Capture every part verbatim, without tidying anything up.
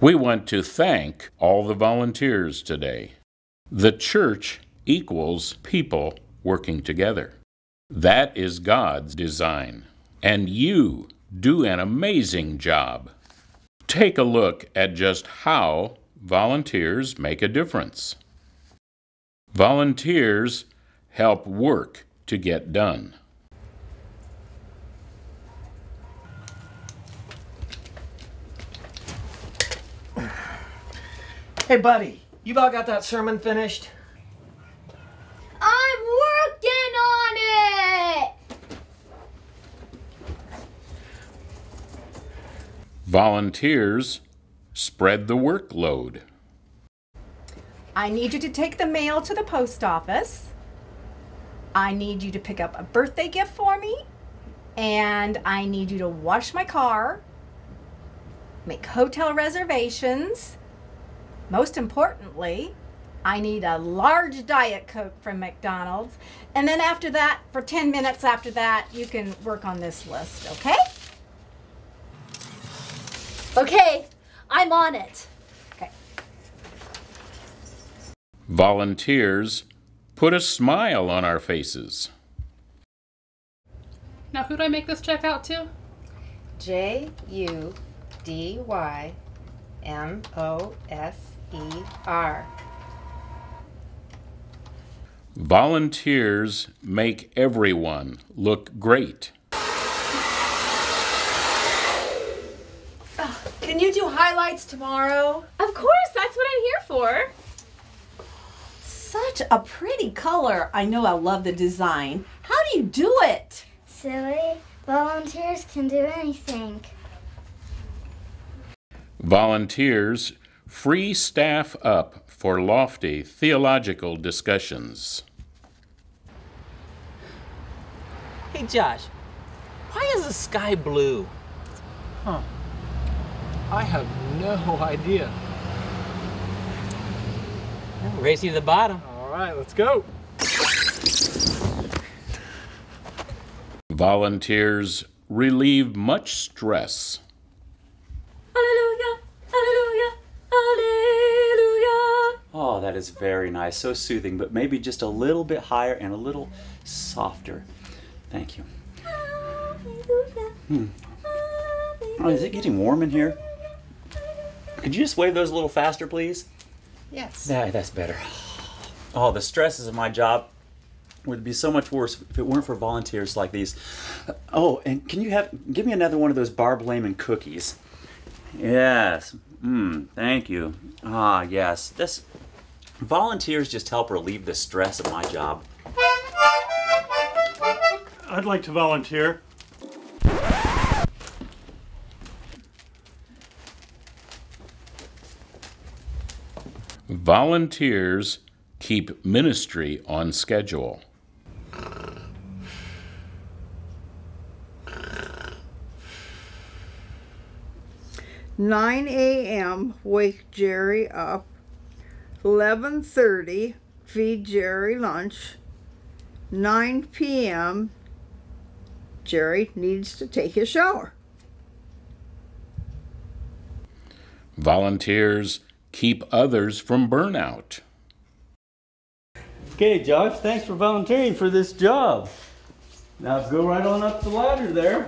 We want to thank all the volunteers today. The church equals people working together. That is God's design. And you do an amazing job. Take a look at just how volunteers make a difference. Volunteers help work to get done. Hey, buddy, you about got that sermon finished? I'm working on it! Volunteers spread the workload. I need you to take the mail to the post office. I need you to pick up a birthday gift for me. And I need you to wash my car, make hotel reservations. Most importantly, I need a large Diet Coke from McDonald's. And then after that, for ten minutes after that, you can work on this list, okay? Okay, I'm on it. Okay. Volunteers put a smile on our faces. Now, who do I make this check out to? J U D Y M O S E R. Volunteers make everyone look great. Can you do highlights tomorrow? Of course, that's what I'm here for. Such a pretty color. I know I love the design. How do you do it? Silly, volunteers can do anything. Volunteers free staff up for lofty theological discussions. Hey, Josh, why is the sky blue? Huh. I have no idea. Racing to the bottom. All right, let's go. Volunteers relieve much stress. Hallelujah, hallelujah, hallelujah. Oh, that is very nice. So soothing, but maybe just a little bit higher and a little softer. Thank you. Hallelujah. Hmm. Oh, is it getting warm in here? Could you just wave those a little faster, please? Yes. Yeah, that's better. Oh, the stresses of my job would be so much worse if it weren't for volunteers like these. Oh, and can you have give me another one of those Barb Layman cookies? Yes. Mmm, thank you. Ah, yes. This volunteers just help relieve the stress of my job. I'd like to volunteer. Volunteers keep ministry on schedule. nine A M wake Jerry up. eleven thirty feed Jerry lunch. nine P M Jerry needs to take his shower. Volunteers keep others from burnout. Okay, Josh, thanks for volunteering for this job. Now go right on up the ladder there.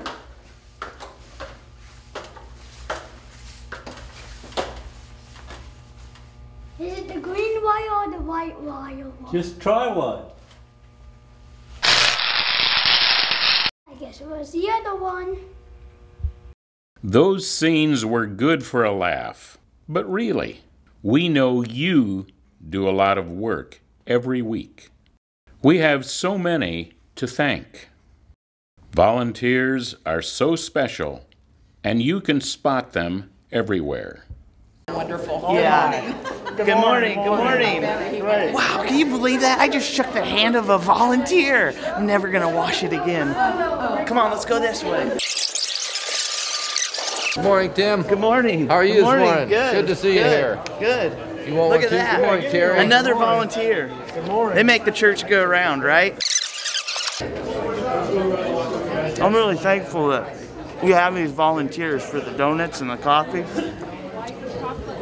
Is it the green wire or the white wire? Just try one. I guess it was the other one. Those scenes were good for a laugh, but really, we know you do a lot of work every week. We have so many to thank. Volunteers are so special, and you can spot them everywhere. Wonderful. Yeah. Good morning. Good morning. Good morning. Wow, can you believe that? I just shook the hand of a volunteer. I'm never going to wash it again. Come on, let's go this way. Good morning, Tim. Good morning. How are you Good morning. this morning? Good. Good to see Good. you here. Good. You want Look one at too? that. Good morning, Terry. Another Good morning. volunteer. Good morning. They make the church go around, right? I'm really thankful that you have these volunteers for the donuts and the coffee.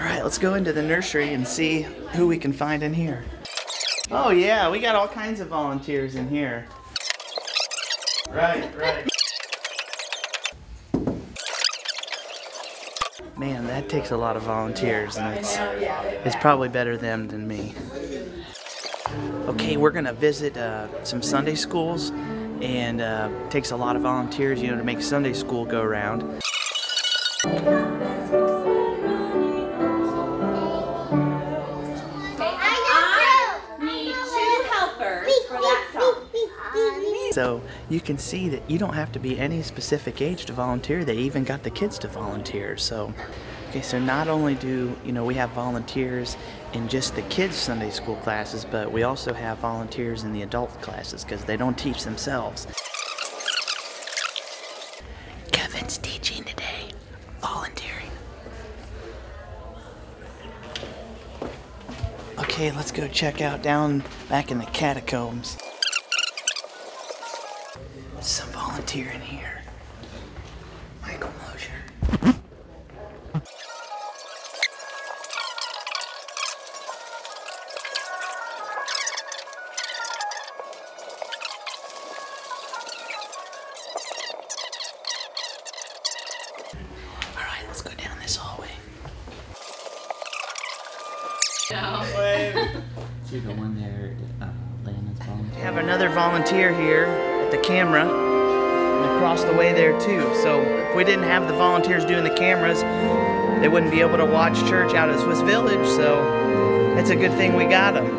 All right, let's go into the nursery and see who we can find in here. Oh yeah, we got all kinds of volunteers in here. Right, right. Man, that takes a lot of volunteers, and it's, it's probably better them than me. Okay, we're gonna visit uh, some Sunday schools, and uh, it takes a lot of volunteers, you know, to make Sunday school go around. So you can see that you don't have to be any specific age to volunteer. They even got the kids to volunteer. So, okay, so not only do, you know, we have volunteers in just the kids' Sunday school classes, but we also have volunteers in the adult classes because they don't teach themselves. Kevin's teaching today, volunteering. Okay, let's go check out down back in the catacombs. Some volunteer in here. Michael Mosher. Alright, let's go down this hallway. No. Wave. See the one there, uh, Lena's volunteer. We have another volunteer here at the camera, and across the way there too. So if we didn't have the volunteers doing the cameras, they wouldn't be able to watch church out at Swiss Village. So it's a good thing we got them.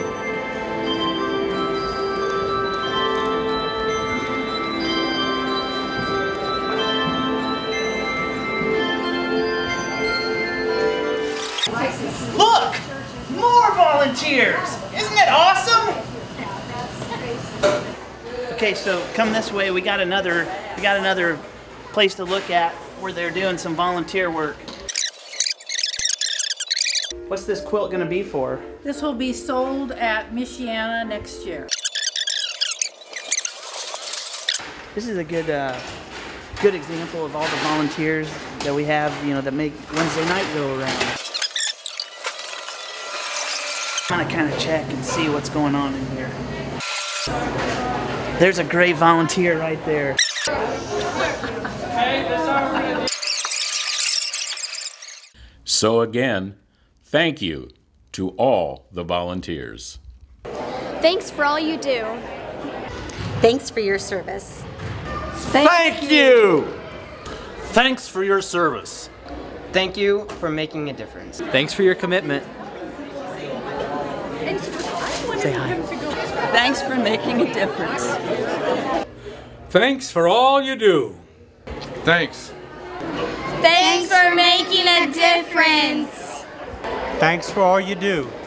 Look! More volunteers! Isn't it awesome? Okay, so come this way. We got another we got another place to look at where they're doing some volunteer work. What's this quilt gonna be for? This will be sold at Michiana next year. This is a good uh, good example of all the volunteers that we have, you know, that make Wednesday night go around. I'm gonna kind of check and see what's going on in here. There's a great volunteer right there. So again, thank you to all the volunteers. Thanks for all you do. Thanks for your service. Thank you! Thanks for your service. Thank you for making a difference. Thanks for your commitment. Say hi. Thanks for making a difference. Thanks for all you do. Thanks. Thanks for making a difference. Thanks for all you do.